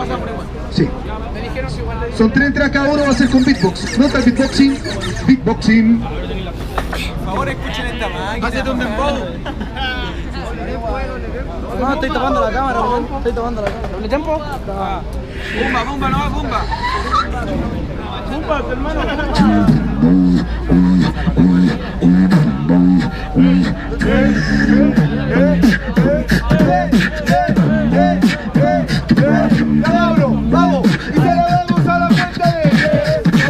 Sí. Son 3 entradas cada uno, va a ser con beatbox. Nota el beatboxing. Beatboxing. Por favor, escuchen esta máquina. Hacete un dembow. No, estoy tapando la cámara, weón. Estoy tapando la cámara. ¿Le tiempo? Bumba, bumba, no va bumba. Bumba, hermano. Vamos, y se lo damos a la cuenta de 3,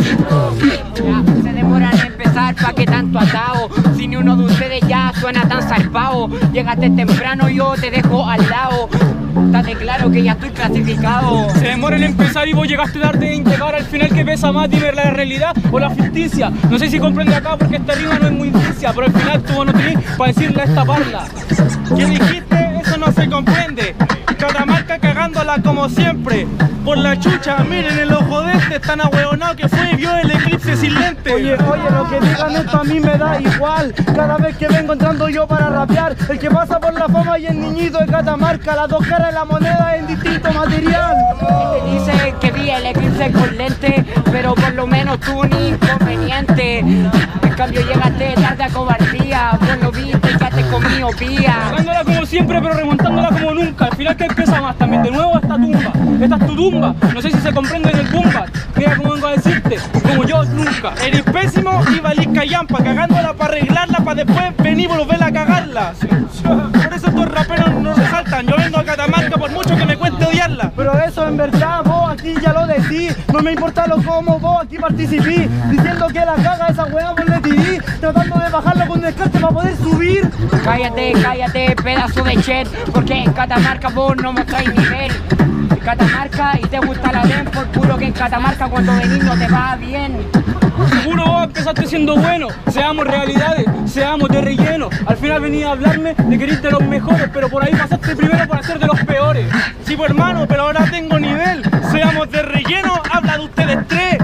2, 1. Se demoran en empezar, pa' que tanto atado. Si ni uno de ustedes ya suena tan zarpado. Llegaste temprano, yo te dejo al lado. Estate claro que ya estoy clasificado. Se demoran en empezar y vos llegaste tarde en llegar al final. Que pesa más, dime la realidad o la ficticia. No sé si comprende acá porque esta rima no es muy indicia, pero al final tú no tenés para decirle a esta parla. ¿Qué dijiste? Eso no se comprende. Catamarca cagándola como siempre. Por la chucha, miren el ojo de este, tan ahueonado que fue y vio el eclipse sin lente. Oye, lo que digan esto a mí me da igual. Cada vez que vengo entrando yo para rapear, el que pasa por la fama y el niñito de Catamarca, las dos caras de la moneda en distinto material. Te dice que vi el eclipse con lente, pero por lo menos tú ni inconveniente. En cambio llegaste tarde a cobardía, vos lo viste y ya te comí opía. Cagándola como siempre, pero remontándola como nunca. Al final, ¿qué pesa más también? De nuevo esta tumba. Esta es tu tumba. No sé si se comprende en el bumba. Mira cómo vengo a decirte, como yo nunca. Eres pésimo y valís callampa, cagándola para arreglarla, para después venir y volver a cagarla. Por eso estos raperos no resaltan. Yo vengo a Catamarca por mucho que me cueste odiarla. Pero eso en verdad vos aquí ya lo decís. No me importa lo como vos aquí participí, diciendo que la caga esa weá vos le tirí, tratando de bajarlo con descarte para poder subir. Cállate, cállate, pedazo de chet, porque en Catamarca vos no mostráis nivel. En Catamarca y te gusta la den, por puro que en Catamarca cuando venís no te va bien. Seguro vos empezaste siendo bueno, seamos realidades, seamos de relleno. Al final venís a hablarme de que eres de los mejores, pero por ahí pasaste primero para ser de los peores. Sí, pues hermano, pero ahora tengo nivel. Seamos de relleno, habla de ustedes tres.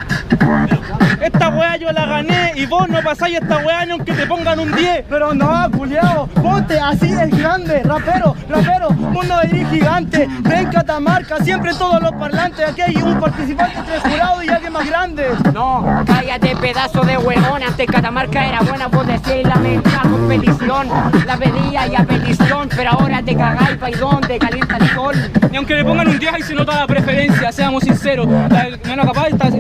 Esta weá yo la gané y vos no pasáis esta weá ni aunque te pongan un 10. Pero no, culiao, ponte así es grande, rapero, vos no eres gigante. Ven Catamarca, siempre todos los parlantes. Aquí hay un participante, 3 jurados y alguien más grande. No, cállate, pedazo de huevón. Antes Catamarca era buena, vos decías la misma competición. La pedía y a petición, pero ahora te cagáis, paidón, te calienta el sol. Ni aunque le pongan un 10 ahí se nota la preferencia, seamos sinceros. La menos capaz está...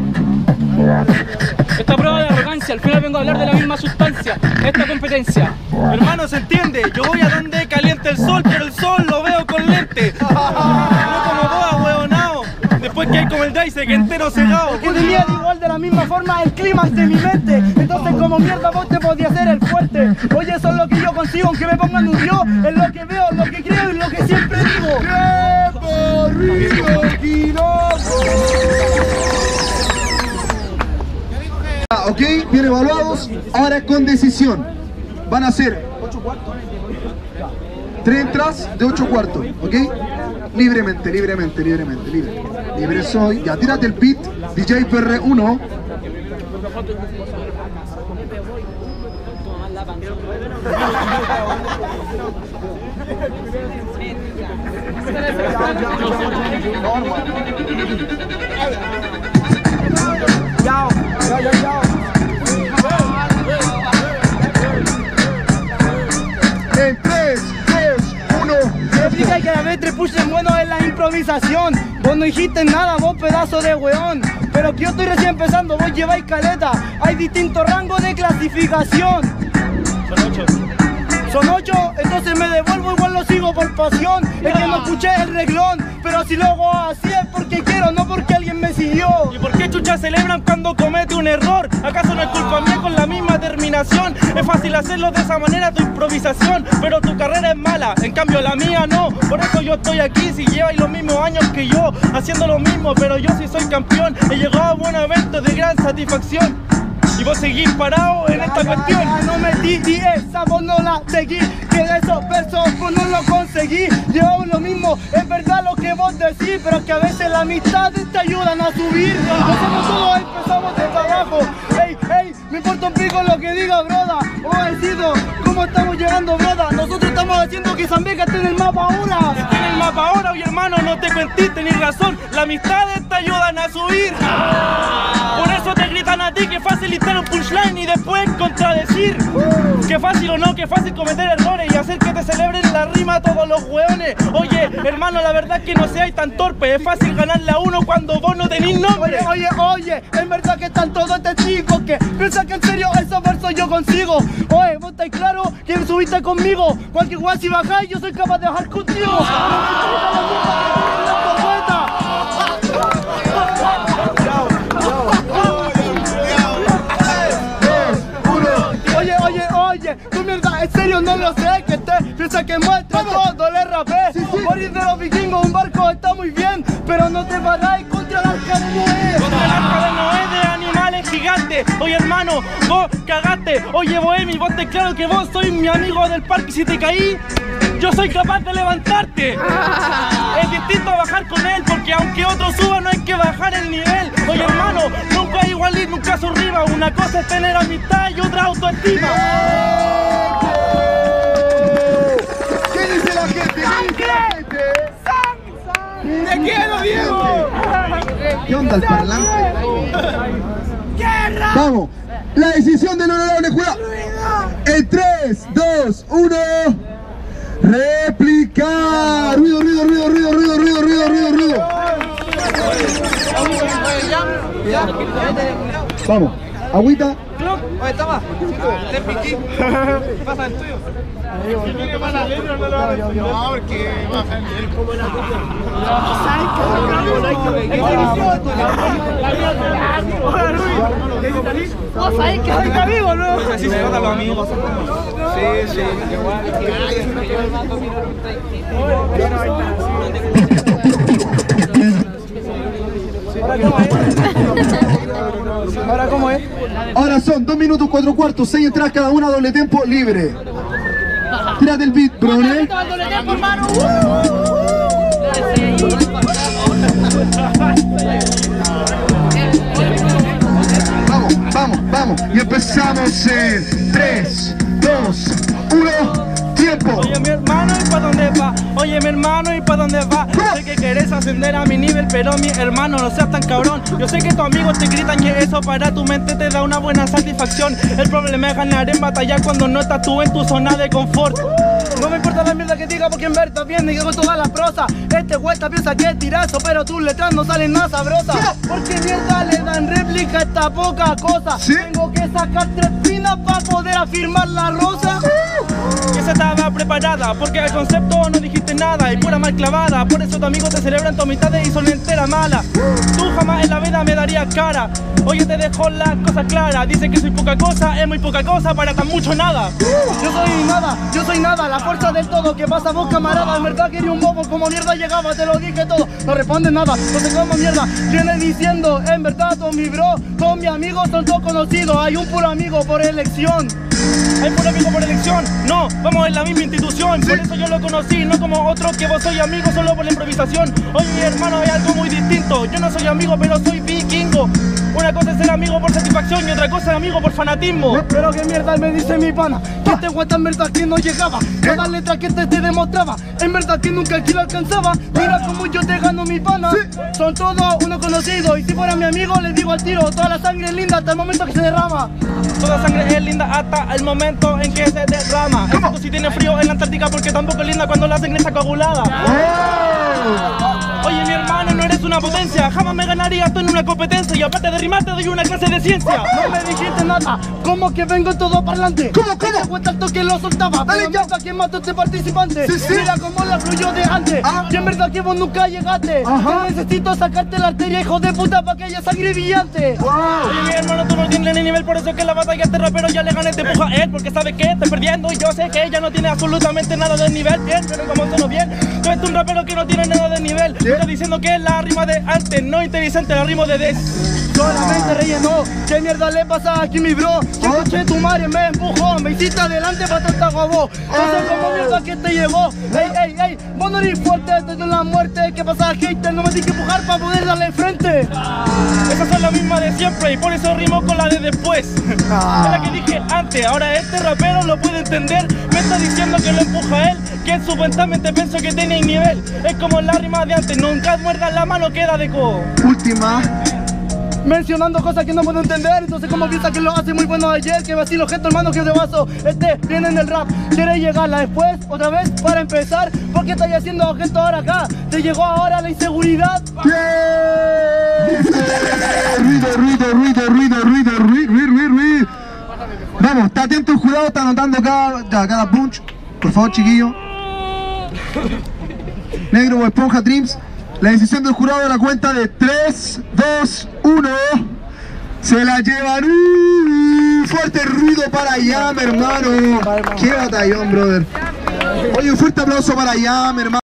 Esta prueba de arrogancia, al final vengo a hablar de la misma sustancia, esta competencia. Hermano, se entiende, yo voy a donde calienta el sol, pero el sol lo veo con lente. No como vos, ahueonao. Después que hay como el Dice que entero cegado. Que tenía igual de la misma forma el clímax de mi mente. Entonces como mierda vos te podías hacer el fuerte. Oye, eso es lo que yo consigo, aunque me pongan un dios. Es lo que veo, lo que creo y lo que siempre digo. ¡Tiempo, Río, quilombo! Ok, bien evaluados, ahora con decisión. Van a ser 8 cuartos. 3 entradas de 8 cuartos, ok. Libremente. Libre soy. Ya, tírate el beat, DJ PR1. Yao. En 3, 2, 1. Me explica que la vez pusen bueno en la improvisación. Vos no dijiste nada, vos pedazo de weón. Pero que yo estoy recién empezando, vos lleváis caleta. Hay distintos rangos de clasificación. Son 8, entonces me devuelvo, igual lo sigo por pasión. Es que no escuché el reglón, pero si lo hago así es porque quiero, no porque alguien me siguió. ¿Y por qué chuchas celebran cuando comete un error? ¿Acaso no es culpa mía con la misma terminación? Es fácil hacerlo de esa manera, tu improvisación, pero tu carrera es mala, en cambio la mía no. Por eso yo estoy aquí, si lleváis los mismos años que yo, haciendo lo mismo, pero yo sí soy campeón. He llegado a buenos eventos de gran satisfacción. Y vos seguís parado en esta cuestión. No metí y esa vos no la seguí, que de esos versos vos no lo conseguí. Llevamos lo mismo, es verdad lo que vos decís, pero que a veces la amistad te ayudan a subir. Nosotros todos empezamos desde abajo. Ey, ey, me importa un pico lo que diga broda. Vos decido cómo estamos llegando, broda. Nosotros estamos haciendo que Zambeca esté en el mapa ahora. Está en el mapa ahora, oye hermano, no te cuentí, tenés razón. La amistad te ayudan a subir. Por eso te gritan a ti que fácil instalar un punchline y después contradecir. Qué fácil o no, qué fácil cometer errores y hacer que te celebren la rima todos los hueones. Oye, hermano, la verdad es que no seáis tan torpe. Es fácil ganarle a uno cuando vos no tenés nombre. Oye, en verdad que están todos testigos que piensan que en serio esos versos yo consigo. Oye, vos estáis claro que subiste conmigo. Cualquier guay si bajáis, yo soy capaz de bajar contigo. Oye, tu mierda, en serio no lo sé, que te piensa que muestra todo, le rapé. Morir de los vikingos, un barco está muy bien, pero no te paráis contra el arca de Noé. Contra el arca de Noé de animales gigantes. Oye hermano, vos cagaste. Oye Bohemi, vos te claro que vos sois mi amigo del parque y si te caí, yo soy capaz de levantarte. Es distinto bajar con él, porque aunque otro suba no hay que bajar el nivel. Oye hermano, nunca es igual ir, nunca su arriba. Una cosa es tener amistad y otra autoestima. ¿Qué dice la gente? ¡Te quiero, Diego! ¿Qué onda el parlante? Vamos, la decisión del honorable jurado. En 3, 2, 1. Réplica. Ruido. Vamos, agüita. Oye, toma. Te piqué. ¿Qué pasa el tuyo? ¿Qué pasa el libro? No, porque baja el como era. ¿Vos sabés que soy amigo, no? Así se nota los amigos. Sí, ¿Ahora cómo es? Ahora son 2 minutos 4 cuartos, 6 entradas cada una, doble tempo, libre. Tírate el beat, brone. Vamos. Y empezamos en 3, 2, 1. Tiempo. Oye mi hermano, ¿y pa' dónde va? Oye mi hermano, ¿y pa' dónde va? Sé que querés ascender a mi nivel, pero mi hermano, no seas tan cabrón. Yo sé que tus amigos te gritan que eso para tu mente te da una buena satisfacción. El problema es ganar en batalla cuando no estás tú en tu zona de confort. No me importa la mierda que diga porque en verdad viene y hago toda la prosa. Este vuelta piensa que es tirazo, pero tus letras no salen más sabrosas. Porque mierda le dan réplica a esta poca cosa. Tengo que sacar 3 pinas para poder afirmar la rosa. Que se estaba preparada, porque al concepto no dijiste nada y pura mal clavada. Por eso tus amigos te celebran tu amistades y son entera mala. Tú jamás en la vida me darías cara. Oye, te dejo las cosas claras. Dice que soy poca cosa, es muy poca cosa para tan mucho nada. Yo soy nada, la fuerza del todo. ¿Qué pasa vos, camarada? En verdad quería un bobo, como mierda llegaba, te lo dije todo. No respondes nada, no sé cómo mierda. Viene diciendo, en verdad, todos mis bro, todos mis amigos son todos conocidos. Hay un puro amigo por elección. ¿Hay puro amigo por elección? No, vamos en la misma institución. Por eso yo lo conocí, no como otro que vos soy amigo solo por la improvisación. Oye, mi hermano, hay algo muy distinto. Yo no soy amigo, pero soy vikingo. Una cosa es ser amigo por satisfacción y otra cosa es amigo por fanatismo. Pero qué mierda me dice mi pana, que este guata en verdad que no llegaba. Cada letra que te demostraba, en verdad que nunca aquí lo alcanzaba. Mira cómo yo te gano mi pana. Son todos uno conocido y si fuera mi amigo les digo al tiro, toda la sangre es linda hasta el momento que se derrama. Toda sangre es linda hasta el momento en que se derrama. Excepto si tiene frío en la Antártica porque tampoco es linda cuando la sangre está coagulada. Oye, mi hermano, no eres una potencia. Jamás me ganarías tú en una competencia. Y aparte de rimar te doy una clase de ciencia. No me dijiste nada, ¿cómo que vengo todo parlante? ¿Cómo? Tanto que lo soltaba, pero mierda que mató este participante. Mira cómo la fluyó de antes. Y en verdad que vos nunca llegaste. Yo necesito sacarte la arteria, hijo de puta, para que haya sangre brillante. Oye, mi hermano, tú no tienes ni nivel, por eso que en la batalla este rapero ya le gané, te empuja a él, porque sabe que estás perdiendo. Y yo sé que ella no tiene absolutamente nada de nivel. Bien, pero como sonó bien, tú eres un rapero que no tiene nada de nivel. Estás diciendo que es la rima de antes, no inteligente, la rima de des. solamente rellenó. ¿Qué mierda le pasa aquí, mi bro? Que coche tu madre me empujó, me hiciste adelante para te agobó. Entonces, ¿cómo mierda que te llevó? Ey, vos no eres fuerte desde la muerte. ¿Qué pasa, hater? No me tienes que empujar para poder darle frente. Esas son las mismas de siempre y por eso rimo con la de después. Es la que dije antes, ahora este rapero lo puede entender. Me está diciendo que lo empuja él, que supuestamente pienso que tiene nivel. Es como la rima de antes, nunca muerdas la mano, queda de codo. Última. Mencionando cosas que no puedo entender. Entonces, ¿cómo piensa que lo hace muy bueno ayer? Que vacilo, gente, hermano, que de vaso. Viene en el rap. ¿Quieres llegarla después? Otra vez, para empezar. ¿Por qué estáis haciendo gente ahora acá? ¿Te llegó ahora la inseguridad? Ruido. Vamos, está atento el jurado, está anotando cada punch. Por favor, chiquillo. Negro o Esponja Dreams. La decisión del jurado de la cuenta de 3, 2, 1. Se la llevan. Fuerte ruido para Yam, hermano. Qué batallón, brother. Oye, un fuerte aplauso para Yam, hermano.